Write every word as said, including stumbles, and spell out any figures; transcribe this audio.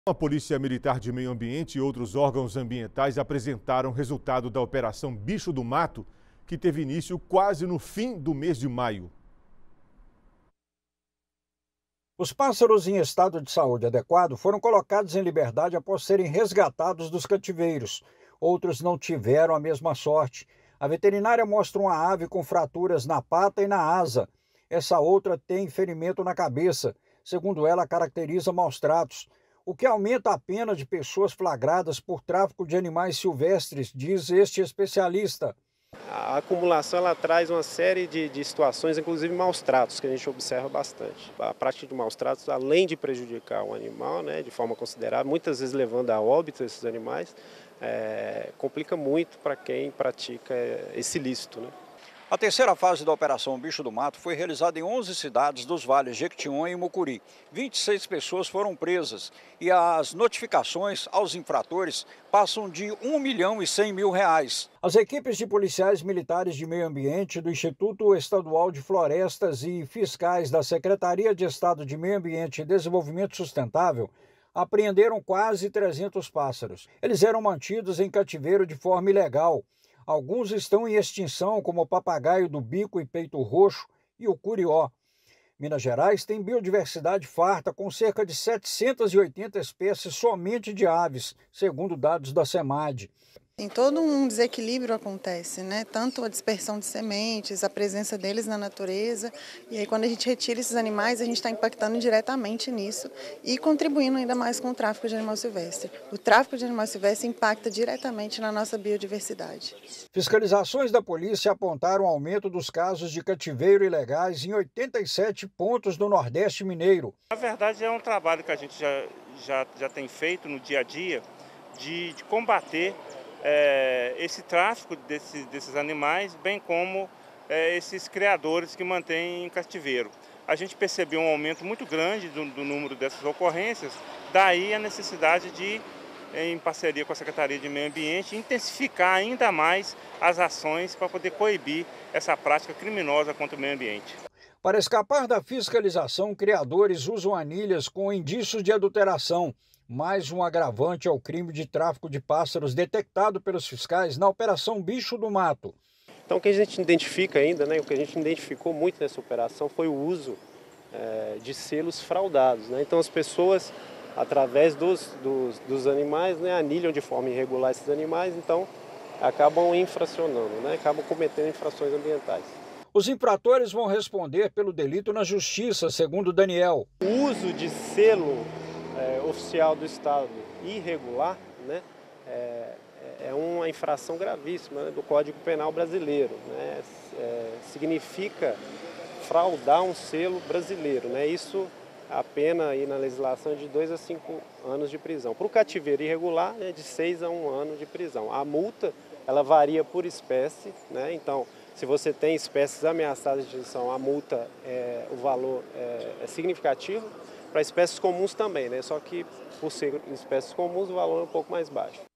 A Polícia Militar de Meio Ambiente e outros órgãos ambientais apresentaram resultado da Operação Bicho do Mato, que teve início quase no fim do mês de maio. Os pássaros em estado de saúde adequado foram colocados em liberdade após serem resgatados dos cativeiros. Outros não tiveram a mesma sorte. A veterinária mostra uma ave com fraturas na pata e na asa. Essa outra tem ferimento na cabeça. Segundo ela, caracteriza maus tratos, o que aumenta a pena de pessoas flagradas por tráfico de animais silvestres, diz este especialista. A acumulação ela traz uma série de, de situações, inclusive maus tratos, que a gente observa bastante. A prática de maus tratos, além de prejudicar o animal, né, de forma considerável, muitas vezes levando a óbito esses animais, é, complica muito para quem pratica esse ilícito, né? A terceira fase da Operação Bicho do Mato foi realizada em onze cidades dos vales Jequitinhonha e Mucuri. vinte e seis pessoas foram presas e as notificações aos infratores passam de um milhão e cem mil reais. As equipes de policiais militares de meio ambiente do Instituto Estadual de Florestas e fiscais da Secretaria de Estado de Meio Ambiente e Desenvolvimento Sustentável apreenderam quase trezentos pássaros. Eles eram mantidos em cativeiro de forma ilegal. Alguns estão em extinção, como o papagaio do bico e peito roxo e o curió. Minas Gerais tem biodiversidade farta, com cerca de setecentas e oitenta espécies somente de aves, segundo dados da SEMAD. Em todo um desequilíbrio acontece, né? Tanto a dispersão de sementes, a presença deles na natureza, e aí quando a gente retira esses animais, a gente está impactando diretamente nisso e contribuindo ainda mais com o tráfico de animal silvestre. O tráfico de animal silvestre impacta diretamente na nossa biodiversidade. Fiscalizações da polícia apontaram aumento dos casos de cativeiro ilegais em oitenta e sete pontos do Nordeste mineiro. Na verdade, é um trabalho que a gente já, já, já tem feito no dia a dia de, de combater É, esse tráfico desse, desses animais, bem como é, esses criadores que mantêm em cativeiro. A gente percebeu um aumento muito grande do, do número dessas ocorrências, daí a necessidade de, em parceria com a Secretaria de Meio Ambiente, intensificar ainda mais as ações para poder coibir essa prática criminosa contra o meio ambiente. Para escapar da fiscalização, criadores usam anilhas com indícios de adulteração. Mais um agravante ao crime de tráfico de pássaros detectado pelos fiscais na Operação Bicho do Mato. Então o que a gente identifica ainda, né, o que a gente identificou muito nessa operação foi o uso é, de selos fraudados, né? Então as pessoas, através dos, dos, dos animais, né, anilham de forma irregular esses animais, então acabam infracionando, né, acabam cometendo infrações ambientais. Os infratores vão responder pelo delito na justiça, segundo Daniel. O uso de selo É, oficial do Estado irregular, né, é, é uma infração gravíssima, né, do Código Penal brasileiro, né, é, significa fraudar um selo brasileiro, né, isso a pena aí na legislação é de dois a cinco anos de prisão. Para o cativeiro irregular, é de seis a um ano de prisão. A multa ela varia por espécie, né, então se você tem espécies ameaçadas de extinção, a multa, é, o valor é, é significativo. Para espécies comuns também, né? Só que por ser espécies comuns o valor é um pouco mais baixo.